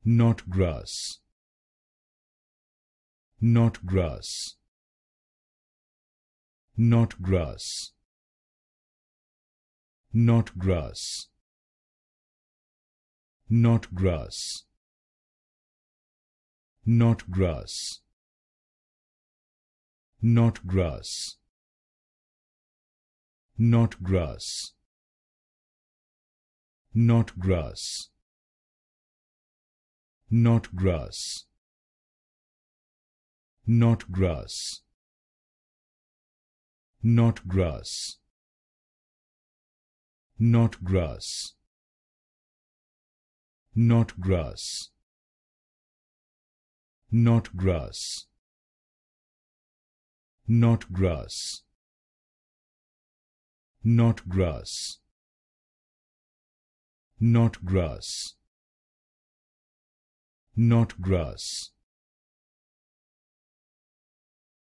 Knotgrass, Knotgrass, Knotgrass, Knotgrass, Knotgrass, Knotgrass, Knotgrass, Knotgrass, Knotgrass, Knotgrass, Knotgrass, Knotgrass, Knotgrass, Knotgrass, Knotgrass, Knotgrass, Knotgrass, Knotgrass, Knotgrass,